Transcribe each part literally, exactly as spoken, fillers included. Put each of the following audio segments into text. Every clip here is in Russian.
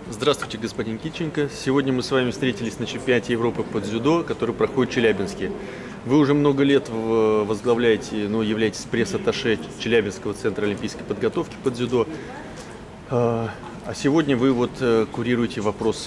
Здравствуйте, господин Китченко. Сегодня мы с вами встретились на чемпионате Европы по дзюдо, который проходит в Челябинске. Вы уже много лет возглавляете, ну, являетесь пресс-атташе Челябинского центра олимпийской подготовки по дзюдо. А сегодня вы вот курируете вопрос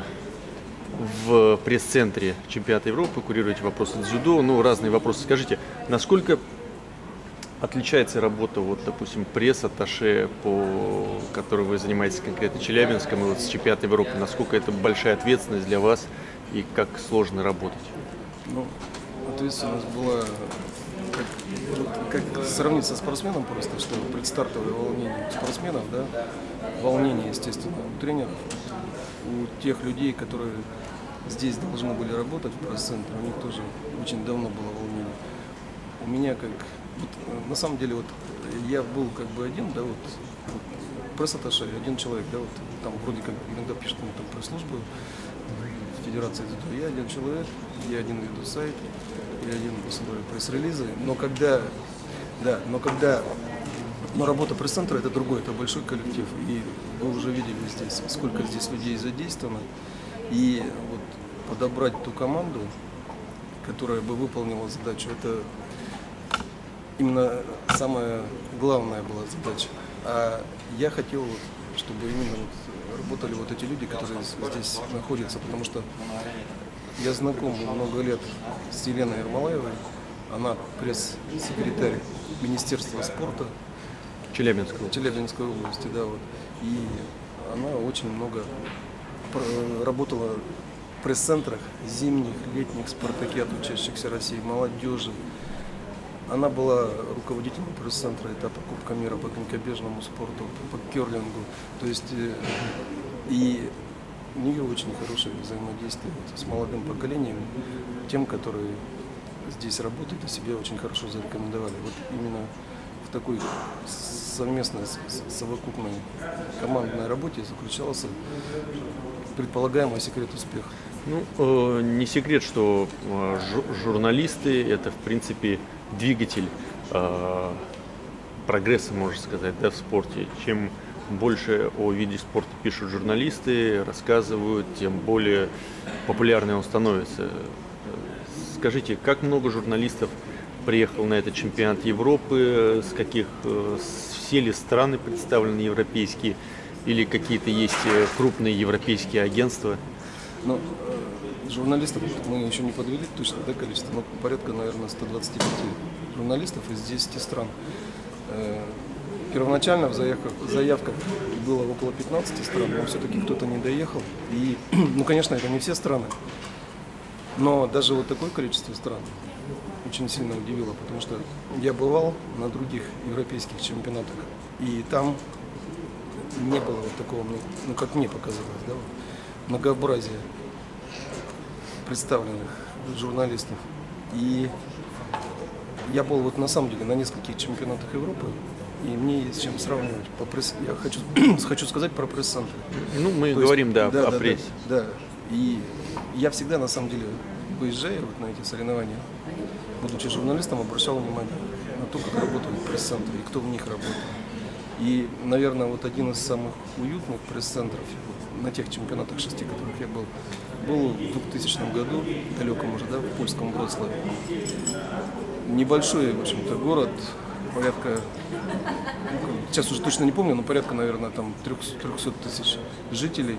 в пресс-центре чемпионата Европы, курируете вопросы дзюдо, ну, разные вопросы. Скажите, насколько отличается работа, вот, допустим, пресс-атташе, по которой вы занимаетесь конкретно Челябинском, и вот с чемпионата Европы, насколько это большая ответственность для вас и как сложно работать? Ну, ответственность была, как, как сравниться со спортсменом просто, что предстартовое волнение у спортсменов, да, волнение, естественно, у тренеров, у тех людей, которые здесь должны были работать в пресс-центре, у них тоже очень давно было волнение. У меня как... Вот, на самом деле, вот я был как бы один, да, вот, вот пресс-атташе, один человек, да, вот там вроде как иногда пишут мне там пресс-службу Федерации дзюдо, я один человек, я один веду сайт, я один посылаю пресс-релизы, но когда, да, но когда, но работа пресс-центра это другой, это большой коллектив, и вы уже видели здесь, сколько здесь людей задействовано, и вот подобрать ту команду, которая бы выполнила задачу, это именно самая главная была задача. А я хотел, вот, чтобы именно вот работали вот эти люди, которые здесь находятся, потому что я знаком много лет с Еленой Ермолаевой, она пресс-секретарь Министерства спорта Челябинской. Челябинской области, да, вот. И она очень много работала в пресс-центрах зимних, летних спартакиад учащихся России, молодежи. Она была руководителем пресс-центра этапа Кубка мира по конькобежному спорту, по керлингу. То есть и у нее очень хорошее взаимодействие вот с молодым поколением, тем, которые здесь работают и себя очень хорошо зарекомендовали. Вот именно в такой совместной, совокупной командной работе заключался предполагаемый секрет успеха. Ну, э, не секрет, что э, журналисты – это, в принципе, двигатель э, прогресса, можно сказать, да, в спорте. Чем больше о виде спорта пишут журналисты, рассказывают, тем более популярным он становится. Скажите, как много журналистов приехало на этот чемпионат Европы, с каких, все ли страны представлены европейские, или какие-то есть крупные европейские агентства? Ну, журналистов мы еще не подвели точно, да, количество, но порядка, наверное, сто двадцать пять журналистов из десяти стран. Первоначально в заявках, в заявках было около пятнадцати стран, но все-таки кто-то не доехал. И, ну, конечно, это не все страны, но даже вот такое количество стран очень сильно удивило, потому что я бывал на других европейских чемпионатах, и там не было вот такого, ну, как мне показалось, да, многообразия представленных журналистов. И я был вот на самом деле на нескольких чемпионатах Европы, и мне есть с чем сравнивать. По пресс... Я хочу, хочу сказать про пресс-центры. Ну, мы То говорим, есть, да, да, о да, прессе. Да, да. И я всегда, на самом деле, выезжая вот на эти соревнования, будучи журналистом, обращал внимание на то, как работают пресс-центры и кто в них работает. И, наверное, вот один из самых уютных пресс-центров на тех чемпионатах шести, которых я был, был в двухтысячном году, далеком уже, да, в польском Вроцлаве. Небольшой, в общем-то, город, порядка, ну, сейчас уже точно не помню, но порядка, наверное, там трехсот тысяч жителей.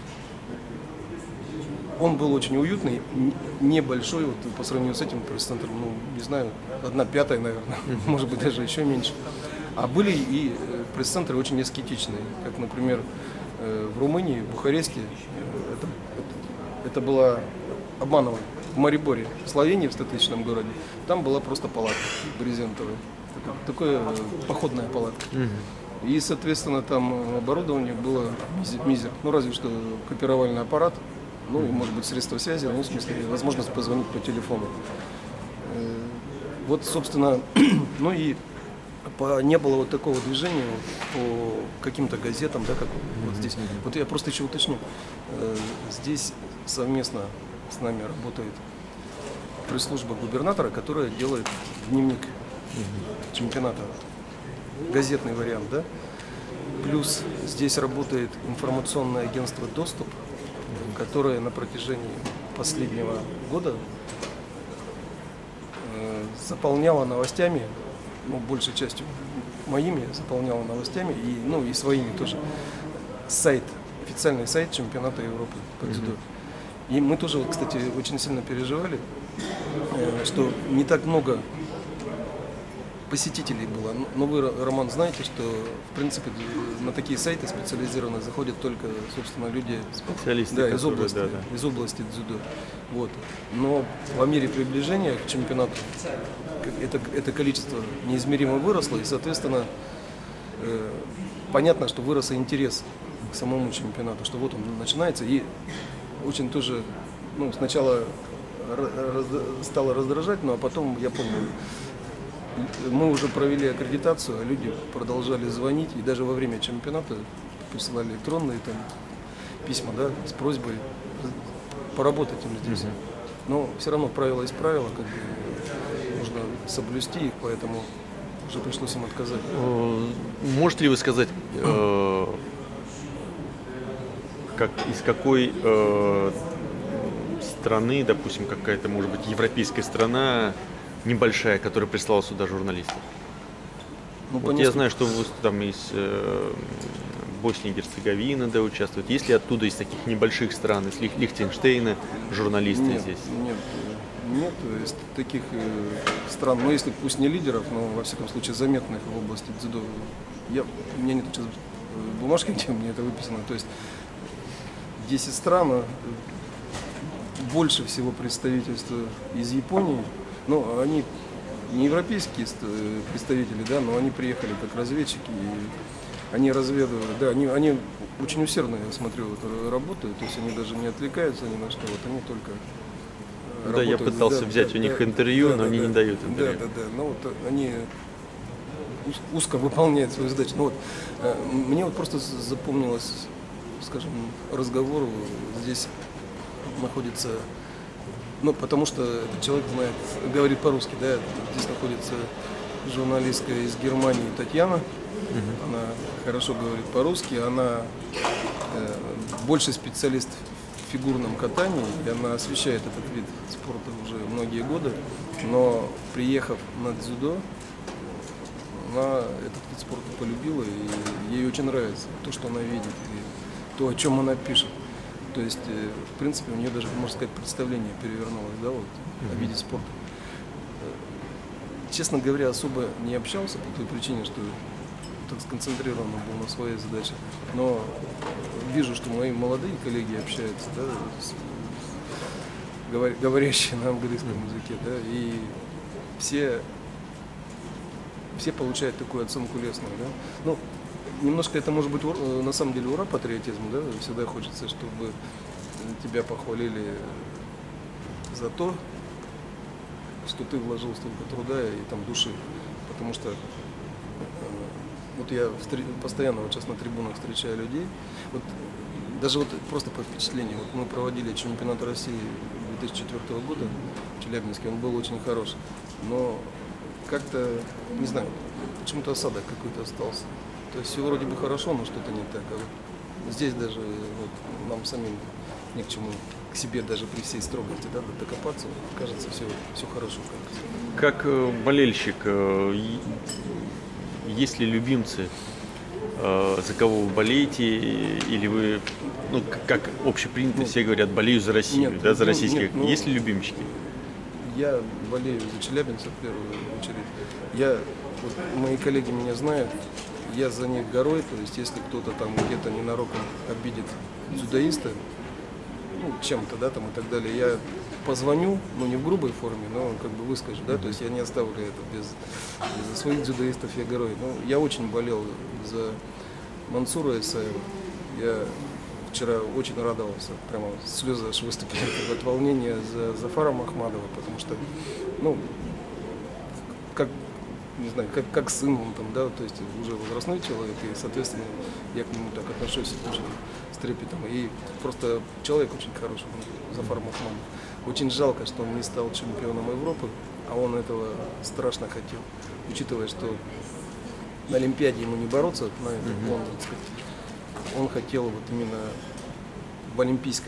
Он был очень уютный, небольшой, вот по сравнению с этим пресс-центром, ну, не знаю, одна пятая, наверное, может быть, даже еще меньше. А были и пресс-центры очень аскетичные, как, например, в Румынии, в Бухаресте, это, это, это было обманывание, в Мариборе, в Словении, в стотысячном городе, там была просто палатка брезентовая, такая, такая походная палатка. И, соответственно, там оборудование было мизер, ну, разве что копировальный аппарат, ну, и, может быть, средства связи, ну, в смысле, возможность позвонить по телефону. Вот, собственно, ну и по, не было вот такого движения по каким-то газетам, да, как вот здесь. Вот я просто еще уточню. Здесь совместно с нами работает пресс-служба губернатора, которая делает дневник чемпионата, газетный вариант, да. Плюс здесь работает информационное агентство «Доступ», которое на протяжении последнего года э, заполняло новостями, ну, большей частью моими заполняло новостями и, ну, и своими тоже, сайт, официальный сайт чемпионата Европы по дзюдо. И мы тоже, кстати, очень сильно переживали, э, что не так много посетителей было. Но вы, Роман, знаете, что в принципе на такие сайты специализированные заходят только, собственно, люди специалисты, да, которые, из области, да, да. из области дзюдо. Вот. Но по мере приближения к чемпионату это, это количество неизмеримо выросло, и, соответственно, э, понятно, что вырос интерес к самому чемпионату, что вот он начинается, и очень тоже, ну, сначала раз, стало раздражать, но а потом я помню, мы уже провели аккредитацию, а люди продолжали звонить, и даже во время чемпионата присылали электронные там письма, да, с просьбой поработать им здесь. Mm-hmm. Но все равно правило есть правило, как бы нужно соблюсти их, поэтому уже пришлось им отказать. Можете ли вы сказать, э, как, из какой э, страны, допустим, какая-то, может быть, европейская страна, небольшая, которая прислала сюда журналистов? Ну, вот я знаю, что вы там из э, Боснии и Герцеговины, да, участвуют. Есть ли оттуда, из таких небольших стран, из Лих- Лихтенштейна, журналисты нет, здесь? Нет, нет, из таких э, стран, ну, если пусть не лидеров, но, во всяком случае, заметных в области дзюдо. Я, у меня нет сейчас бумажки, где мне это выписано. То есть десять стран, больше всего представительства из Японии. Ну, они не европейские представители, да, но они приехали как разведчики, и они разведывали, да, они, они очень усердно, я смотрю, вот, работают, то есть они даже не отвлекаются ни на что, вот они только да, работают. Я пытался да, взять да, у них да, интервью, да, но да, они да, не дают интервью. Да, да, да, ну вот они узко выполняют свою задачу. Ну, вот, мне вот просто запомнилось, скажем, разговор, здесь находится, ну, потому что этот человек знает, говорит по-русски, да, здесь находится журналистка из Германии Татьяна, uh-huh. Она хорошо говорит по-русски, она э, больше специалист в фигурном катании, и она освещает этот вид спорта уже многие годы, но приехав на дзюдо, она этот вид спорта полюбила, и ей очень нравится то, что она видит, и то, о чем она пишет. То есть, в принципе, у нее даже, можно сказать, представление перевернулось, да, вот, mm-hmm. о виде спорта. Честно говоря, особо не общался по той причине, что так сконцентрирован был на своей задаче. Но вижу, что мои молодые коллеги общаются, да, с, говор, говорящие на английском mm-hmm. языке, да, и все, все получают такую оценку лестную, да. Ну, немножко это может быть на самом деле ура патриотизм, да, всегда хочется, чтобы тебя похвалили за то, что ты вложил столько труда и там души, потому что э, вот я встр... постоянно вот сейчас на трибунах встречаю людей, вот даже вот просто по впечатлению, вот мы проводили чемпионат России две тысячи четвёртого года в Челябинске, он был очень хорош, но как-то, не знаю, почему-то осадок какой-то остался. То есть все вроде бы хорошо, но что-то не так. А вот здесь даже вот, нам самим ни к чему, к себе даже при всей строгости, да, докопаться, кажется, все, все хорошо. Кажется. Как э, болельщик, э, есть ли любимцы, э, за кого вы болеете, или вы, ну, как общепринято, нет, все говорят, болею за Россию, нет, да, за российских. Нет, ну, есть ли любимчики? Я болею за челябинцев в первую очередь. Я, вот, мои коллеги меня знают. Я за них горой, то есть если кто-то там где-то ненароком обидит дзюдоиста, ну, чем-то, да, там и так далее, я позвоню, ну, не в грубой форме, но как бы выскажу, да, то есть я не оставлю это без, без своих дзюдоистов, я горой. Ну, я очень болел за Мансура Исаева, я вчера очень радовался, прямо слезы аж выступили от волнения за Зафара Махмадова, потому что, ну, как не знаю, как, как сын он там, да, то есть уже возрастной человек, и, соответственно, я к нему так отношусь очень с трепетом. И просто человек очень хороший, Зафар Махмадов. Очень жалко, что он не стал чемпионом Европы, а он этого страшно хотел, учитывая, что на Олимпиаде ему не бороться, на mm-hmm. лондонской. Он хотел вот именно в олимпийском,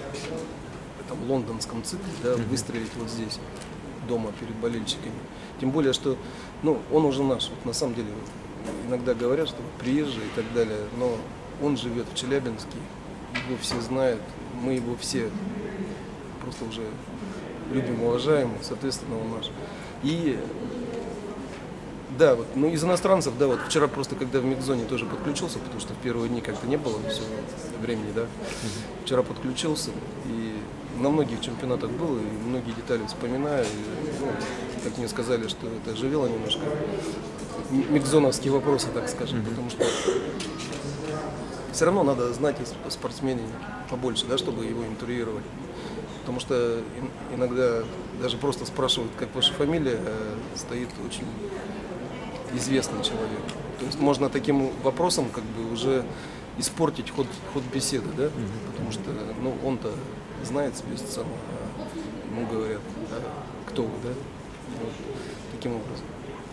этом лондонском цикле, да, mm-hmm. выстрелить вот здесь, дома перед болельщиками. Тем более, что ну, он уже наш. Вот, на самом деле, иногда говорят, что приезжий и так далее, но он живет в Челябинске, его все знают, мы его все просто уже любим, уважаем, соответственно, он наш. И да, вот, ну из иностранцев, да, вот вчера просто, когда в микс-зоне тоже подключился, потому что в первые дни как-то не было все времени, да, вчера подключился и на многих чемпионатах был, и многие детали вспоминаю, и, ну, как мне сказали, что это оживило немножко микс-зоновские вопросы, так скажем, mm-hmm. потому что все равно надо знать о спортсмене побольше, да, чтобы его интервьюировать. Потому что иногда даже просто спрашивают, как ваша фамилия, стоит очень известный человек. То есть можно таким вопросом как бы уже испортить ход, ход беседы, да? Mm-hmm. Потому что ну, он-то знает себе цену, а ему говорят, а кто вы, да? Вот, таким образом.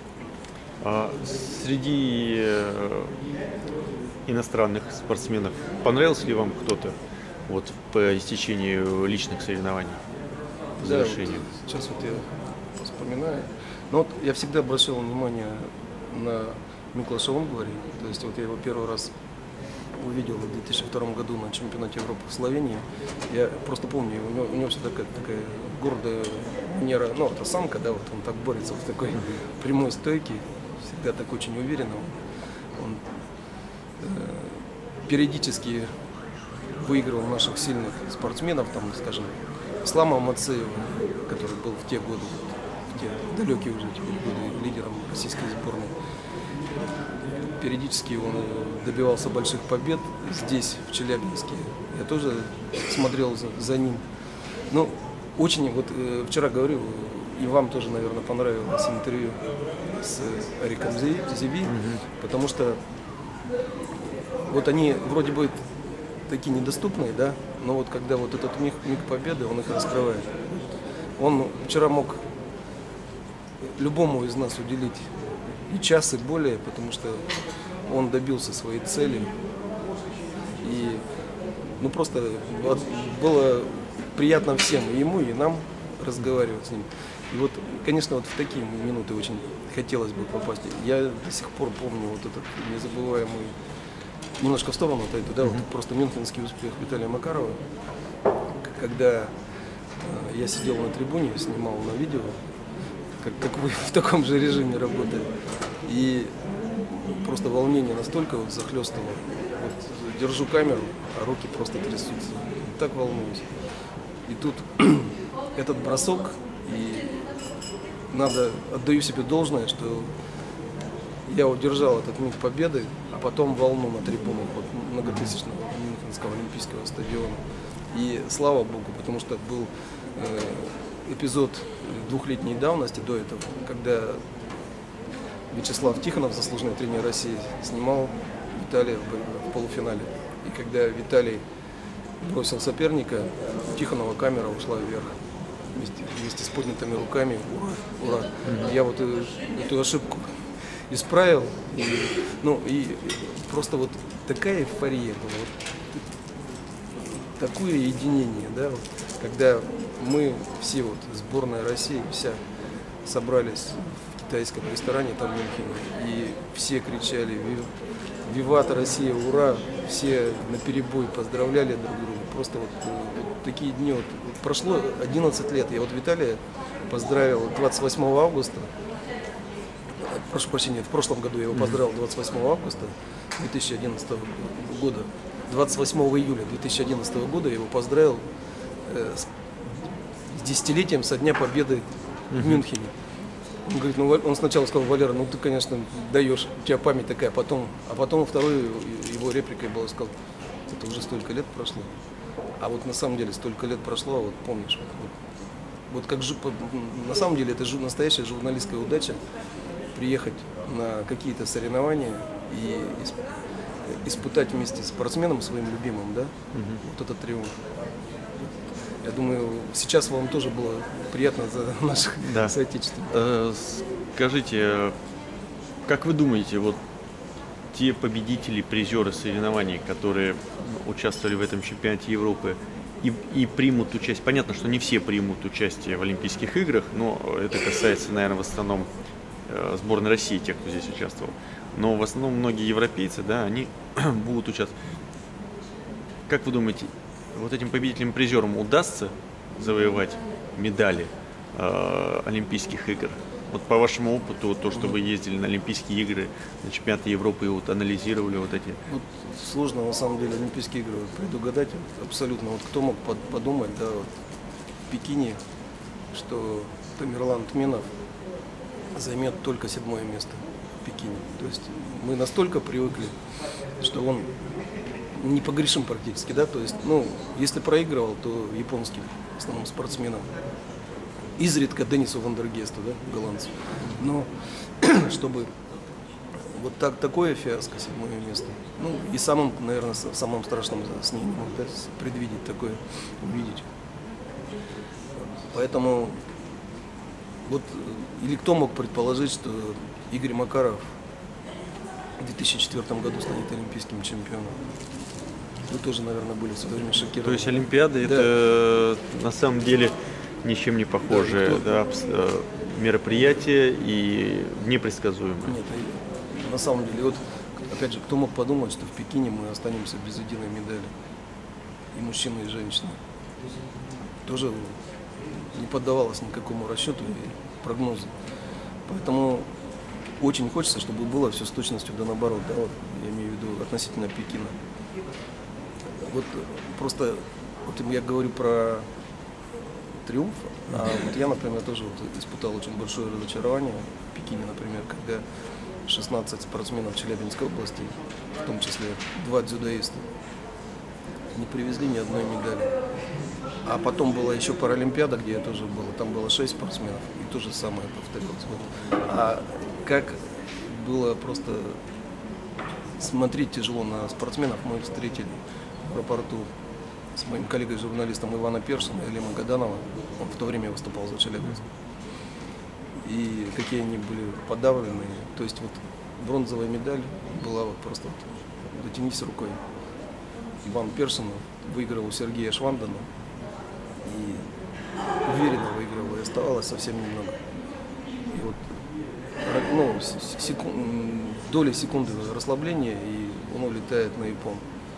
А среди э, иностранных спортсменов понравился ли вам кто-то вот, по истечению личных соревнований, по да, завершению? Вот, сейчас вот я вспоминаю. Но вот я всегда обращал внимание на Миклаша Унгвари. То есть вот я его первый раз увидел в две тысячи втором году на чемпионате Европы в Словении. Я просто помню, у него, у него всегда такая, такая гордая манера, ну это самка, да, вот он так борется в такой прямой стойке, всегда так очень уверенно. Он, он э, периодически выигрывал наших сильных спортсменов, там, скажем, Ислама Мацеева, который был в те годы, в те далекие уже теперь годы лидером российской сборной. Периодически он добивался больших побед здесь, в Челябинске. Я тоже смотрел за, за ним. Ну, очень, вот э, вчера говорю, и вам тоже, наверное, понравилось интервью с Ариком Зиви, mm-hmm. потому что вот они вроде бы такие недоступные, да, но вот когда вот этот миг, миг победы, он их раскрывает. Он вчера мог любому из нас уделить и час, и более, потому что он добился своей цели. И ну просто было приятно всем, и ему, и нам разговаривать с ним. И вот, конечно, вот в такие минуты очень хотелось бы попасть. Я до сих пор помню вот этот незабываемый, немножко в сторону отойду, да, mm-hmm. вот просто мюнхенский успех Виталия Макарова, когда э, я сидел на трибуне, снимал на видео, как, как вы в таком же режиме работали, и просто волнение настолько вот захлестывало. Вот держу камеру, а руки просто трясутся. Так волнуюсь. И тут этот бросок, и надо, отдаю себе должное, что я удержал этот миг победы, а потом волну на трибунах вот, многотысячного Мюнхенского олимпийского стадиона. И слава богу, потому что был э, эпизод двухлетней давности до этого, когда Вячеслав Тихонов, заслуженный тренер России, снимал Виталия в, в полуфинале. И когда Виталий бросил соперника, у Тихонова камера ушла вверх вместе, вместе с поднятыми руками. Ура! Ура! Mm-hmm. Я вот эту, эту ошибку исправил. И, ну, и просто вот такая эйфория была. Вот, такое единение, да, вот, когда мы все, вот, сборная России, вся собрались в китайском ресторане там в Мюнхене, и все кричали «Виват Россия, ура!», все наперебой поздравляли друг друга. Просто вот, вот такие дни. Вот, вот прошло одиннадцать лет. Я вот Виталия поздравил двадцать восьмого августа. Прошу прощения, в прошлом году я его поздравил двадцать восьмого августа две тысячи одиннадцатого года. двадцать восьмого июля две тысячи одиннадцатого года я его поздравил э, с, с десятилетием со дня победы в Мюнхене. Он говорит, ну, он сначала сказал: Валера, ну ты, конечно, даешь, у тебя память такая, потом, а потом второй его репликой было, сказал: это уже столько лет прошло. А вот на самом деле столько лет прошло, вот помнишь, вот, вот, вот как же, на самом деле это настоящая журналистская удача приехать на какие-то соревнования и испытать вместе с спортсменом своим любимым, да, угу. вот этот триумф. Я думаю, сейчас вам тоже было приятно за наших да. соотечественников. Э, скажите, как вы думаете, вот те победители, призеры соревнований, которые участвовали в этом чемпионате Европы и, и примут участие, понятно, что не все примут участие в Олимпийских играх, но это касается, наверное, в основном э, сборной России, тех, кто здесь участвовал. Но в основном многие европейцы, да, они будут участвовать. Как вы думаете, вот этим победителям-призерам удастся завоевать медали э, Олимпийских игр? Вот по вашему опыту, вот то, что вы ездили на Олимпийские игры, на чемпионаты Европы и вот анализировали вот эти. Вот сложно на самом деле Олимпийские игры предугадать вот, абсолютно. Вот кто мог под, подумать, да, вот в Пекине, что Тамерлан Тменов займет только седьмое место в Пекине. То есть мы настолько привыкли, что он непогрешим практически, да, то есть, ну, если проигрывал, то японским в основном спортсменам. Изредка Денису Вандергесту, да, голландцу. Но чтобы вот так, такое фиаско, седьмое место. Ну, и самым, наверное, самым страшным с ней не мог, да, предвидеть такое, увидеть. Поэтому вот, или кто мог предположить, что Игорь Макаров в две тысячи четвёртом году станет олимпийским чемпионом? Вы тоже, наверное, были в свое время шокированы. То есть Олимпиада, да, это на самом деле ничем не похожее, да, да, мероприятие и непредсказуемое. Нет, на самом деле, вот опять же, кто мог подумать, что в Пекине мы останемся без единой медали, и мужчины, и женщины. Тоже не поддавалось никакому расчету и прогнозу. Поэтому очень хочется, чтобы было все с точностью да наоборот, да, вот, я имею в виду относительно Пекина. Вот просто вот я говорю про триумф, а вот я, например, тоже вот испытал очень большое разочарование в Пекине, например, когда шестнадцать спортсменов Челябинской области, в том числе два дзюдоиста, не привезли ни одной медали. А потом была еще Паралимпиада, где я тоже был, там было шесть спортсменов, и то же самое повторилось. Вот. А как было просто смотреть тяжело на спортсменов, мы встретили в аэропорту с моим коллегой-журналистом Ивана Першина и Лема Гаданова. Он в то время выступал за Челябинск. И какие они были подавленные. То есть вот бронзовая медаль была вот просто вот, дотянись рукой. Иван Першин выиграл у Сергея Швандана. И уверенно выиграл, и оставалось совсем немного. И вот ну, секунд, доли секунды расслабления, и он улетает на Япон.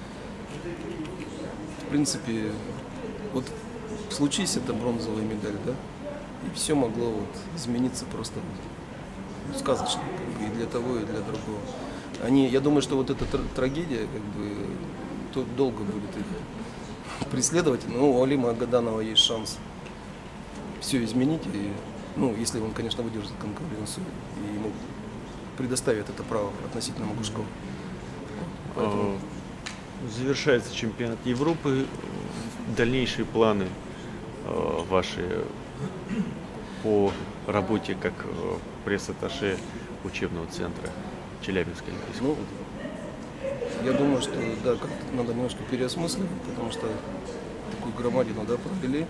В принципе, вот случись это бронзовая медаль, да, и все могло вот измениться просто ну, сказочно, как бы, и для того, и для другого. Они, я думаю, что вот эта тр- трагедия, как бы, то долго будет их преследовать, но у Алима Гаданова есть шанс все изменить, и, ну, если он, конечно, выдержит конкуренцию, и ему предоставят это право относительно Магушкова. Поэтому... Завершается чемпионат Европы. Дальнейшие планы э, ваши по работе как э, пресс-атташе учебного центра Челябинской олимпийской? Ну, я думаю, что да, как-то надо немножко переосмысливать, потому что такую громадину, да, провели.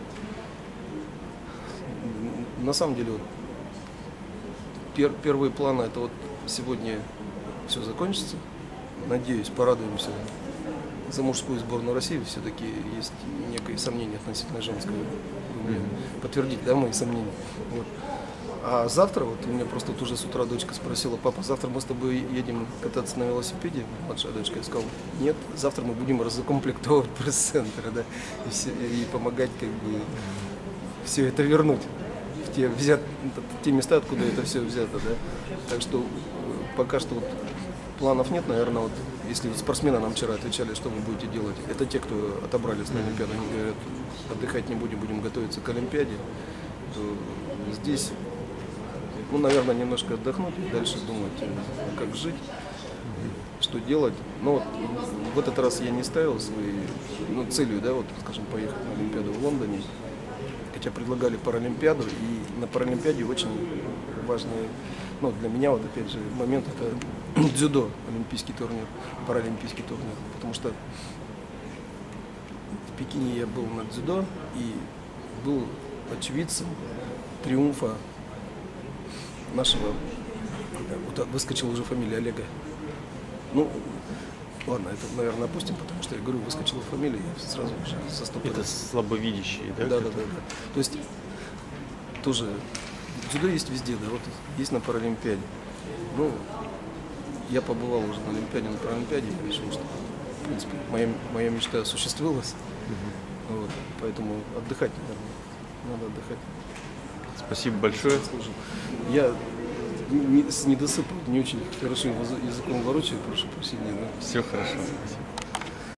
На самом деле, вот, пер, первые планы, это вот сегодня все закончится. Надеюсь, порадуемся за мужскую сборную России. Все-таки есть некое сомнение относительно женского. Вы подтвердите, да, мои сомнения. Вот. А завтра, вот у меня просто вот уже с утра дочка спросила: папа, завтра мы с тобой едем кататься на велосипеде? Младшая дочка, я сказал: нет, завтра мы будем разукомплектовывать пресс-центр, да, и, все, и помогать как бы все это вернуть в те, взят, в те места, откуда это все взято, да. Так что пока что вот планов нет, наверное, вот если вот спортсмены нам вчера отвечали, что вы будете делать, это те, кто отобрались на Олимпиаду, они говорят, отдыхать не будем, будем готовиться к Олимпиаде, то здесь, ну, наверное, немножко отдохнуть и дальше думать, как жить, что делать. Но вот в этот раз я не ставил своей, ну, целью, да, вот, скажем, поехать на Олимпиаду в Лондоне, хотя предлагали Паралимпиаду, и на Паралимпиаде очень важный, ну, для меня, вот опять же, момент — это дзюдо, олимпийский турнир, паралимпийский турнир, потому что в Пекине я был на дзюдо и был очевидцем триумфа нашего, вот выскочила уже фамилия Олега, Ну, ладно, это, наверное, опустим, потому что я говорю, выскочила фамилия, я сразу же со стопора. Это слабовидящие, да? Да, да, да, да. То есть тоже дзюдо есть везде, да, вот есть на Паралимпиаде. Ну, я побывал уже на Олимпиаде, на Паралимпиаде, я решил, что, в принципе, моя, моя мечта осуществилась. Угу. Вот, поэтому отдыхать, наверное, надо отдыхать. Спасибо большое. Я не, с недосыпом не очень хорошо языком ворочаю, прошу прощения. Да? Все хорошо. Спасибо.